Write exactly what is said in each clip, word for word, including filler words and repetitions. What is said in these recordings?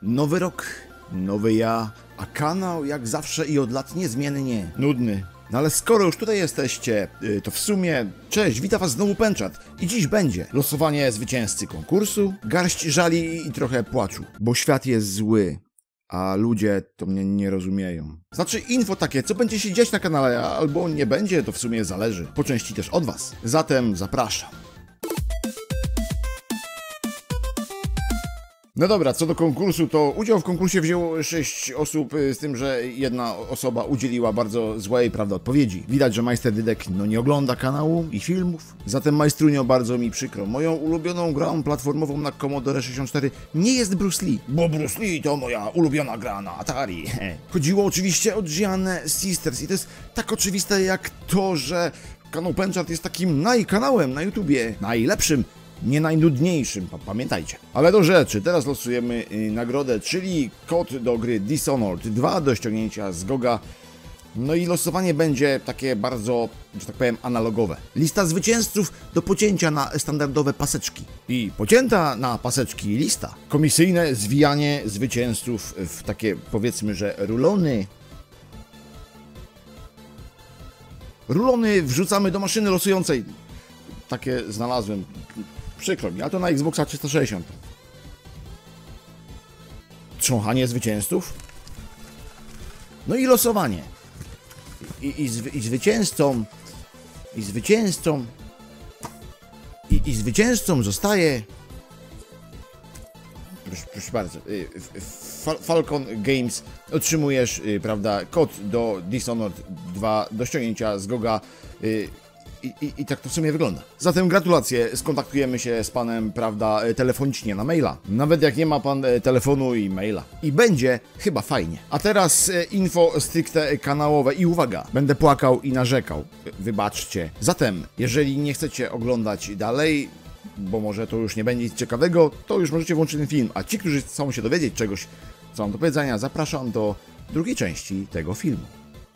Nowy rok, nowy ja, a kanał jak zawsze i od lat niezmiennie nudny. No ale skoro już tutaj jesteście, to w sumie, cześć, witam was znowu Pęczat i dziś będzie losowanie zwycięzcy konkursu, garść żali i trochę płaczu, bo świat jest zły, a ludzie to mnie nie rozumieją. Znaczy info takie, co będzie się dziać na kanale, albo nie będzie, to w sumie zależy, po części też od was. Zatem zapraszam. No dobra, co do konkursu, to udział w konkursie wzięło sześć osób, z tym, że jedna osoba udzieliła bardzo złej, prawda, odpowiedzi. Widać, że majster Dydek no nie ogląda kanału i filmów. Zatem majstrunio, bardzo mi przykro. Moją ulubioną grą platformową na Commodore sześćdziesiąt cztery nie jest Bruce Lee, bo Bruce Lee to moja ulubiona gra na Atari. Chodziło oczywiście o Gianne Sisters i to jest tak oczywiste jak to, że kanał Pęczat jest takim najkanałem na YouTubie, najlepszym, nie najnudniejszym, pamiętajcie. Ale do rzeczy, teraz losujemy y, nagrodę, czyli kod do gry Dishonored dwa do ściągnięcia z Goga. No i losowanie będzie takie bardzo, że tak powiem, analogowe. Lista zwycięzców do pocięcia na standardowe paseczki. I pocięta na paseczki lista. Komisyjne zwijanie zwycięzców w takie, powiedzmy, że rulony. Rulony wrzucamy do maszyny losującej. Takie znalazłem. Przykro mi, ale to na Xboxa trzysta sześćdziesiąt. Trząchanie zwycięzców. No i losowanie. I, i, zwy, i zwycięzcą... I zwycięzcą... I, i zwycięzcą zostaje... Proszę, proszę bardzo. Falcon Games. Otrzymujesz, prawda, kod do Dishonored dwa do ściągnięcia z Goga. I, i, I tak to w sumie wygląda. Zatem gratulacje, skontaktujemy się z panem, prawda, telefonicznie na maila. Nawet jak nie ma pan telefonu i maila. I będzie chyba fajnie. A teraz info stricte kanałowe i uwaga, będę płakał i narzekał. Wybaczcie. Zatem, jeżeli nie chcecie oglądać dalej, bo może to już nie będzie nic ciekawego, to już możecie włączyć ten film. A ci, którzy chcą się dowiedzieć czegoś, co mam do powiedzenia, zapraszam do drugiej części tego filmu.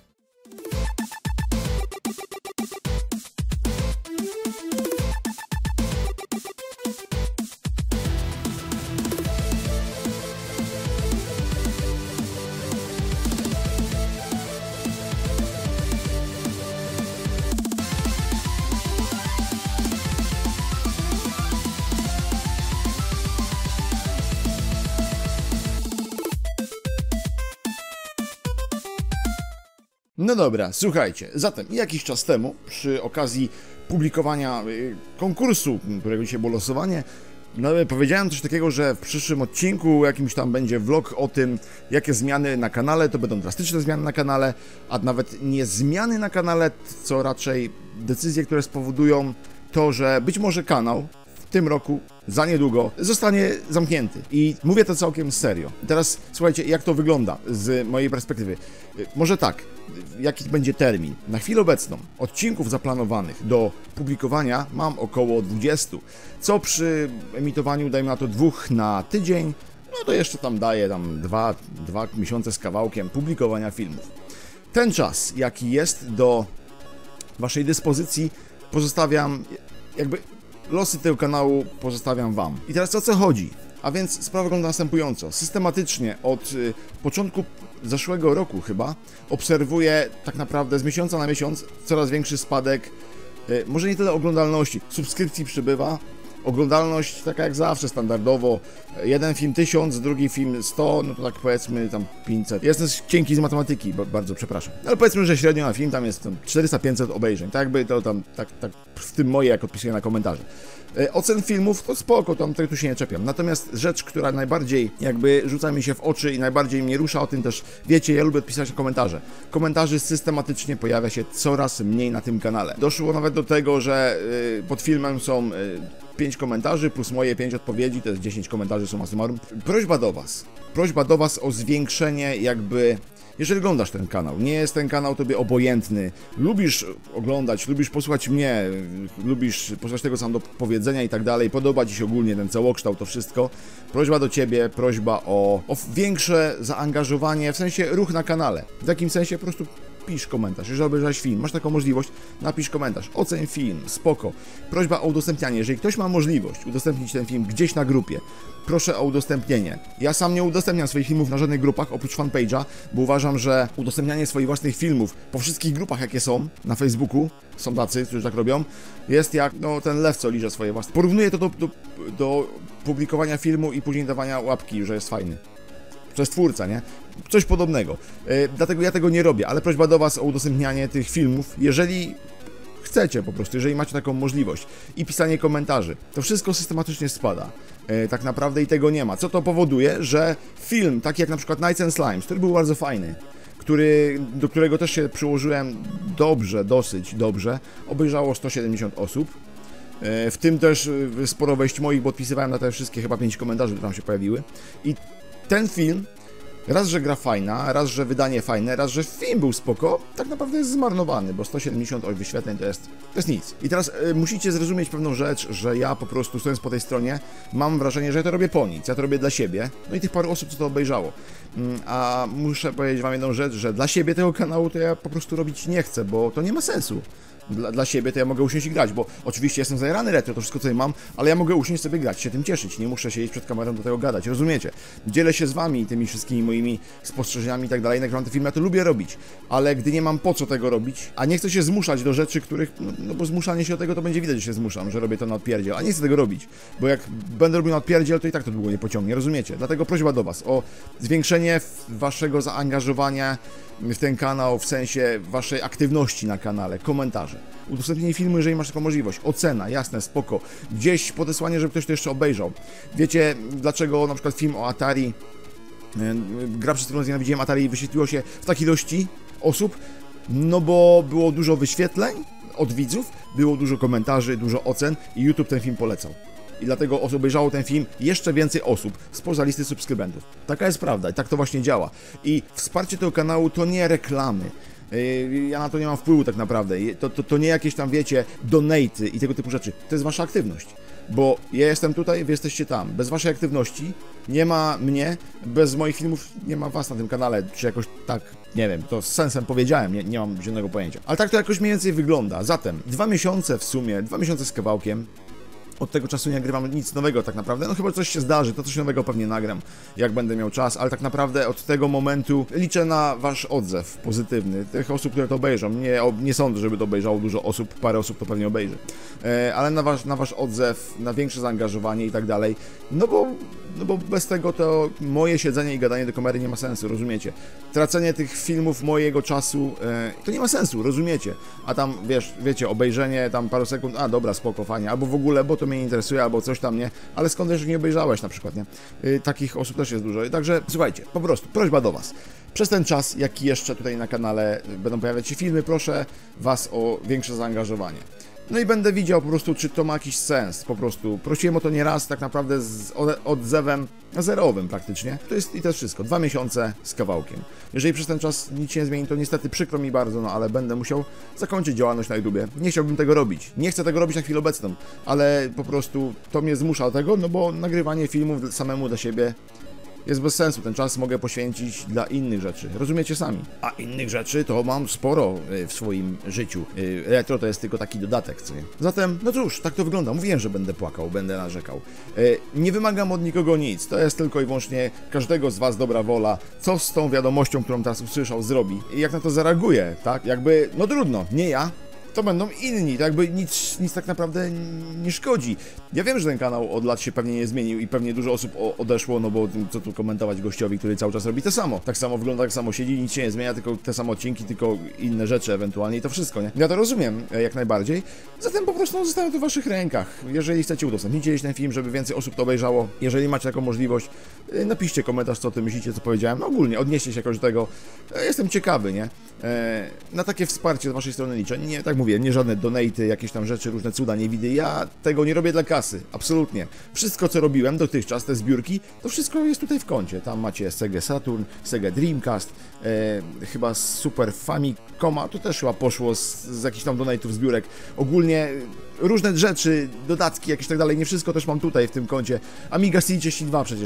No dobra, słuchajcie, zatem jakiś czas temu, przy okazji publikowania y, konkursu, którego dzisiaj było losowanie, no, powiedziałem coś takiego, że w przyszłym odcinku jakimś tam będzie vlog o tym, jakie zmiany na kanale, to będą drastyczne zmiany na kanale, a nawet nie zmiany na kanale, co raczej decyzje, które spowodują to, że być może kanał w tym roku, za niedługo, zostanie zamknięty. I mówię to całkiem serio. Teraz słuchajcie, jak to wygląda z mojej perspektywy. Może tak, jaki będzie termin? Na chwilę obecną odcinków zaplanowanych do publikowania mam około dwudziestu, co przy emitowaniu, dajmy na to, dwóch na tydzień, no to jeszcze tam daje tam dwa, dwa miesiące z kawałkiem publikowania filmów. Ten czas, jaki jest do waszej dyspozycji, pozostawiam jakby... Losy tego kanału pozostawiam wam. I teraz o co chodzi? A więc sprawa wygląda następująco. Systematycznie od y, początku zeszłego roku chyba obserwuję tak naprawdę z miesiąca na miesiąc coraz większy spadek, y, może nie tyle oglądalności, subskrypcji przybywa, oglądalność taka jak zawsze, standardowo, jeden film tysiąc, drugi film sto, no to tak powiedzmy tam pięćset. Jestem cienki z matematyki, bo bardzo przepraszam. Ale powiedzmy, że średnio na film tam jest tam czterysta pięćset obejrzeń, tak jakby to tam, tak, tak w tym moje, jak odpisuję na komentarze. E, ocen filmów to spoko, tam tego tu się nie czepiam. Natomiast rzecz, która najbardziej jakby rzuca mi się w oczy i najbardziej mnie rusza, o tym też wiecie, ja lubię odpisać komentarze. Komentarzy systematycznie pojawia się coraz mniej na tym kanale. Doszło nawet do tego, że y, pod filmem są y, pięć komentarzy plus moje pięć odpowiedzi, to jest dziesięć komentarzy summa summarum. Prośba do was, prośba do was o zwiększenie jakby... Jeżeli oglądasz ten kanał, nie jest ten kanał tobie obojętny, lubisz oglądać, lubisz posłuchać mnie, lubisz posłuchać tego, co mam do powiedzenia i tak dalej, podoba ci się ogólnie ten całokształt, to wszystko, prośba do ciebie, prośba o, o większe zaangażowanie, w sensie ruch na kanale. W takim sensie po prostu wpisz komentarz. Jeżeli obejrzałeś film, masz taką możliwość, napisz komentarz, oceń film, spoko. Prośba o udostępnianie. Jeżeli ktoś ma możliwość udostępnić ten film gdzieś na grupie, proszę o udostępnienie. Ja sam nie udostępniam swoich filmów na żadnych grupach, oprócz fanpage'a, bo uważam, że udostępnianie swoich własnych filmów po wszystkich grupach, jakie są na Facebooku, są tacy, którzy tak robią, jest jak no, ten lew, co liże swoje własne. Porównuję to do, do, do publikowania filmu i później dawania łapki, że jest fajny. To jest twórca, nie? Coś podobnego. Yy, dlatego ja tego nie robię, ale prośba do was o udostępnianie tych filmów, jeżeli chcecie po prostu, jeżeli macie taką możliwość i pisanie komentarzy. To wszystko systematycznie spada. Yy, tak naprawdę i tego nie ma. Co to powoduje, że film, taki jak na przykład Nights and Slimes, który był bardzo fajny, który, do którego też się przyłożyłem dobrze, dosyć dobrze, obejrzało sto siedemdziesiąt osób. Yy, w tym też sporo wejść moich, bo odpisywałem na te wszystkie chyba pięć komentarzy, które tam się pojawiły. I ten film, raz, że gra fajna, raz, że wydanie fajne, raz, że film był spoko, tak naprawdę jest zmarnowany, bo sto siedemdziesiąt wyświetleń to jest, to jest nic. I teraz y, musicie zrozumieć pewną rzecz, że ja po prostu stojąc po tej stronie, mam wrażenie, że ja to robię po nic, ja to robię dla siebie, no i tych paru osób, co to obejrzało. Mm, a muszę powiedzieć wam jedną rzecz, że dla siebie tego kanału to ja po prostu robić nie chcę, bo to nie ma sensu. Dla, dla siebie to ja mogę usiąść i grać, bo oczywiście jestem zajarany retro, to wszystko co mam, ale ja mogę usiąść sobie grać, się tym cieszyć, nie muszę siedzieć przed kamerą do tego gadać, rozumiecie? Dzielę się z wami tymi wszystkimi moimi spostrzeżeniami i tak dalej, nagrywam te filmy, ja to lubię robić, ale gdy nie mam po co tego robić, a nie chcę się zmuszać do rzeczy, których, no, no bo zmuszanie się do tego to będzie widać, że się zmuszam, że robię to na odpierdziel, a nie chcę tego robić, bo jak będę robił na odpierdziel, to i tak to długo nie pociągnie, rozumiecie? Dlatego prośba do was o zwiększenie waszego zaangażowania w ten kanał, w sensie waszej aktywności na kanale, komentarze, udostępnienie filmu, jeżeli masz taką możliwość, ocena, jasne, spoko, gdzieś podesłanie, żeby ktoś to jeszcze obejrzał. Wiecie, dlaczego na przykład film o Atari, gra, przez którą znienawidziłem Atari, wyświetliło się w takiej ilości osób? No bo było dużo wyświetleń od widzów, było dużo komentarzy, dużo ocen i YouTube ten film polecał. I dlatego obejrzało ten film jeszcze więcej osób spoza listy subskrybentów. Taka jest prawda i tak to właśnie działa. I wsparcie tego kanału to nie reklamy. Ja na to nie mam wpływu tak naprawdę. To, to, to nie jakieś tam, wiecie, donaty i tego typu rzeczy. To jest wasza aktywność. Bo ja jestem tutaj, wy jesteście tam. Bez waszej aktywności nie ma mnie, bez moich filmów nie ma was na tym kanale. Czy jakoś tak, nie wiem, to z sensem powiedziałem, nie, nie mam żadnego pojęcia. Ale tak to jakoś mniej więcej wygląda. Zatem dwa miesiące w sumie, dwa miesiące z kawałkiem. Od tego czasu nie nagrywam nic nowego tak naprawdę, no chyba coś się zdarzy, to coś nowego pewnie nagram, jak będę miał czas, ale tak naprawdę od tego momentu liczę na wasz odzew pozytywny, tych osób, które to obejrzą. Nie, nie sądzę, żeby to obejrzało dużo osób, parę osób to pewnie obejrzy, e, ale na wasz, na wasz odzew, na większe zaangażowanie i tak dalej, no bo, no bo bez tego to moje siedzenie i gadanie do kamery nie ma sensu, rozumiecie? Tracenie tych filmów mojego czasu, e, to nie ma sensu, rozumiecie? A tam, wiesz, wiecie, obejrzenie tam paru sekund, a dobra, spoko, fajnie, albo w ogóle, bo to mnie nie interesuje, albo coś tam, nie? Ale skąd wiesz, że nie obejrzałeś na przykład, nie? Yy, takich osób też jest dużo. I także, słuchajcie, po prostu, prośba do was. Przez ten czas, jaki jeszcze tutaj na kanale będą pojawiać się filmy, proszę was o większe zaangażowanie. No i będę widział po prostu, czy to ma jakiś sens, po prostu. Prosiłem o to nieraz, tak naprawdę z odzewem zerowym praktycznie. To jest i to jest wszystko. Dwa miesiące z kawałkiem. Jeżeli przez ten czas nic się nie zmieni, to niestety przykro mi bardzo, no ale będę musiał zakończyć działalność na YouTubie. Nie chciałbym tego robić. Nie chcę tego robić na chwilę obecną, ale po prostu to mnie zmusza do tego, no bo nagrywanie filmów samemu dla siebie jest bez sensu, ten czas mogę poświęcić dla innych rzeczy, rozumiecie sami. A innych rzeczy to mam sporo w swoim życiu. Retro to jest tylko taki dodatek, co nie? Zatem, no cóż, tak to wygląda. Mówiłem, że będę płakał, będę narzekał. Nie wymagam od nikogo nic, to jest tylko i wyłącznie każdego z was dobra wola, co z tą wiadomością, którą teraz usłyszał, zrobi i jak na to zareaguje, tak? Jakby, no trudno, nie ja, to będą inni, to jakby nic, nic tak naprawdę nie szkodzi. Ja wiem, że ten kanał od lat się pewnie nie zmienił i pewnie dużo osób odeszło, no bo co tu komentować gościowi, który cały czas robi to samo. Tak samo wygląda, tak samo siedzi, nic się nie zmienia, tylko te same odcinki, tylko inne rzeczy ewentualnie i to wszystko, nie? Ja to rozumiem, jak najbardziej. Zatem po prostu zostają to w waszych rękach. Jeżeli chcecie, udostępnijcie ten film, żeby więcej osób to obejrzało. Jeżeli macie taką możliwość, napiszcie komentarz, co o tym myślicie, co powiedziałem. No ogólnie, odnieście się jakoś do tego. Jestem ciekawy, nie? Na takie wsparcie z waszej strony liczę. Nie, tak mówię, nie żadne donaty, jakieś tam rzeczy, różne cuda, nie widy. Ja tego nie robię dla kasy, absolutnie. Wszystko, co robiłem dotychczas, te zbiórki, to wszystko jest tutaj w koncie. Tam macie Sega Saturn, Sega Dreamcast, e, chyba Super Famicoma, to też chyba poszło z, z jakichś tam donatów, zbiórek. Ogólnie różne rzeczy, dodatki jakieś tak dalej, nie wszystko też mam tutaj w tym koncie. Amiga C trzydzieści dwa przecież, tak?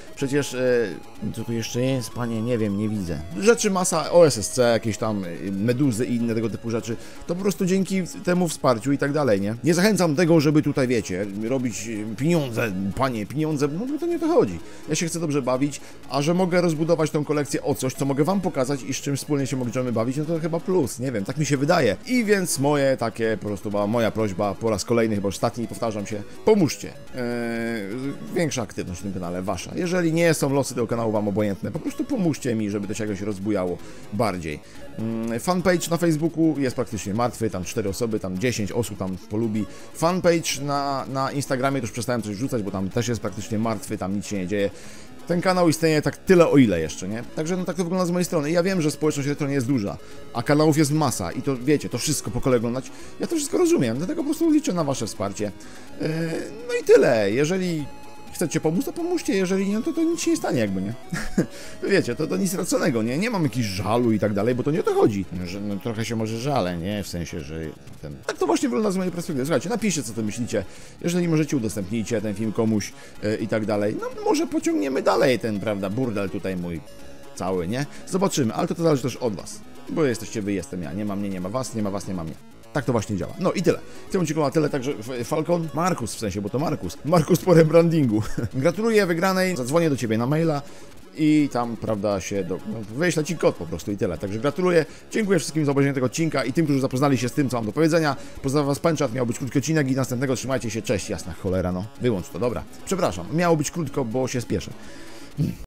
Przecież, e, co tu jeszcze jest, panie, nie wiem, nie widzę. Rzeczy masa, O S S C, jakieś tam e, meduzy i inne tego typu rzeczy, to po prostu dzięki temu wsparciu i tak dalej, nie? Nie zachęcam do tego, żeby tutaj, wiecie, robić pieniądze, panie, pieniądze, no to nie o to chodzi. Ja się chcę dobrze bawić, a że mogę rozbudować tą kolekcję o coś, co mogę wam pokazać i z czym wspólnie się możemy bawić, no to chyba plus, nie wiem, tak mi się wydaje. I więc moje takie, po prostu była moja prośba, po raz kolejny, chyba ostatni, powtarzam się, pomóżcie. Eee, większa aktywność w tym kanale, wasza. Jeżeli nie są losy tego kanału wam obojętne, po prostu pomóżcie mi, żeby to się jakoś rozbujało bardziej. Eee, fanpage na Facebooku jest praktycznie martwy, tam cztery osoby, tam dziesięć osób tam polubi. Fanpage na, na Instagramie już przestałem coś rzucać, bo tam też jest praktycznie martwy, tam nic się nie dzieje. Ten kanał istnieje tak tyle o ile jeszcze, nie? Także no tak to wygląda z mojej strony. I ja wiem, że społeczność retro nie jest duża, a kanałów jest masa i to wiecie, to wszystko po kolei oglądać. Ja to wszystko rozumiem, dlatego po prostu liczę na wasze wsparcie. Yy, no i tyle. Jeżeli chcecie pomóc, to pomóżcie, jeżeli nie, to, to nic się nie stanie jakby, nie? Wiecie, to, to nic straconego, nie? Nie mam jakichś żalu i tak dalej, bo to nie o to chodzi. Że, no, trochę się może żalę, nie? W sensie, że ten... Tak to właśnie wygląda z mojej perspektywy. Słuchajcie, napiszcie, co to myślicie. Jeżeli możecie, udostępnijcie ten film komuś yy, i tak dalej. No może pociągniemy dalej ten, prawda, burdel tutaj mój cały, nie? Zobaczymy, ale to, to zależy też od was. Bo jesteście wy, jestem ja. Nie ma mnie, nie ma was, nie ma was, nie ma mnie. Tak to właśnie działa. No i tyle. W tym odcinku na tyle, także Falcon, Markus w sensie, bo to Markus. Markus po rebrandingu. Gratuluję wygranej, zadzwonię do ciebie na maila i tam, prawda, się do... No, wyślę ci kod po prostu i tyle. Także gratuluję, dziękuję wszystkim za obejrzenie tego odcinka i tym, którzy zapoznali się z tym, co mam do powiedzenia. Pozdrawiam was, Panchat, miał być krótki odcinek i następnego trzymajcie się, cześć, jasna cholera, no. Wyłącz to, dobra. Przepraszam, miało być krótko, bo się spieszę.